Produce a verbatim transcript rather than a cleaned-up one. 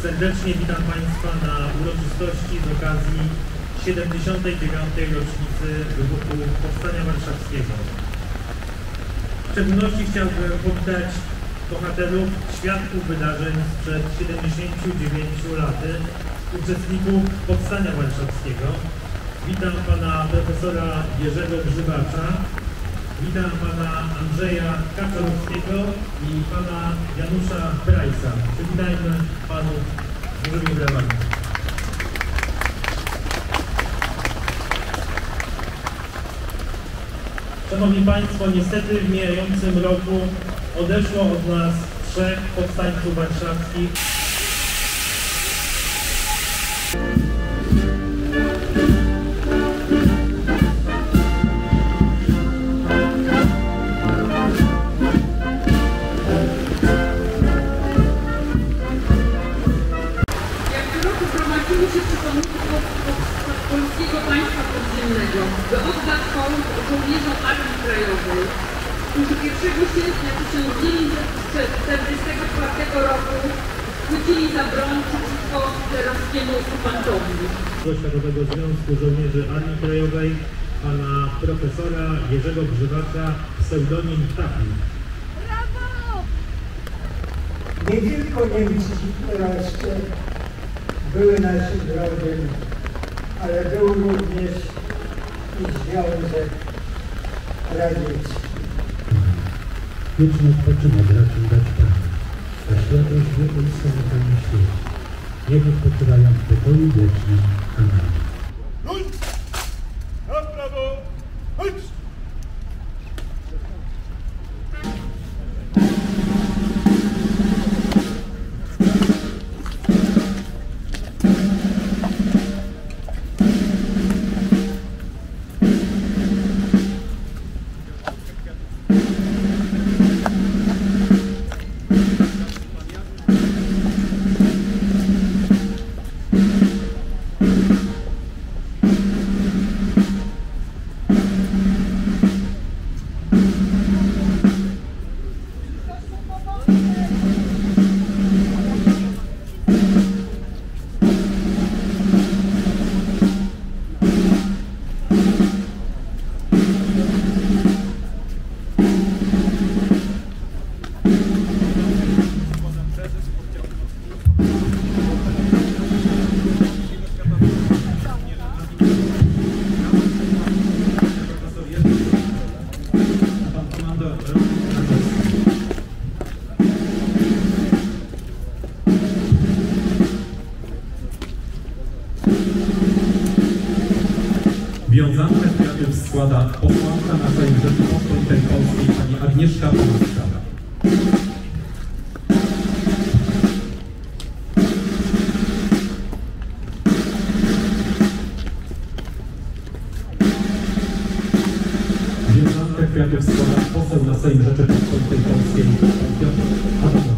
Serdecznie witam Państwa na uroczystości z okazji siedemdziesiątej dziewiątej rocznicy wybuchu Powstania Warszawskiego. W szczególności chciałbym powitać bohaterów, świadków wydarzeń sprzed siedemdziesięciu dziewięciu lat, uczestników Powstania Warszawskiego. Witam Pana Profesora Jerzego Grzywacza, witam Pana Andrzeja Kaczorowskiego i Pana Janusza Brajsa. Przywitajmy Panów dużymi brawami. Szanowni Państwo, niestety w mijającym roku odeszło od nas trzech powstańców warszawskich. Polskiego Państwa Podziemnego, by oddać hołd żołnierzom Armii Krajowej, którzy pierwszego sierpnia tysiąc dziewięćset czterdziestego czwartego roku chwycili za broń przeciwko hitlerowskiemu okupantowi. Światowego Związku Żołnierzy Armii Krajowej, Pana Profesora Jerzego Grzywacza, pseudonim Tapi. Brawo! Nie tylko Niemcy hitlerowskie były naszym wrogiem, ale był również i Związek Radziecki. Wieczny odpoczynek raczył dać Pan, a światłość wielu samotami świecie. Niech odpoczywają w pokoju wiecznym. Amen. Ludź! Na prawo! Chodź! Wiązankę kwiatów składa posłanka na Sejm Rzeczypospolitej Polskiej pani Agnieszka Polska. Wiązankę kwiatów składa poseł na Sejm Rzeczypospolitej Polskiej pan Piotr Adamowicz.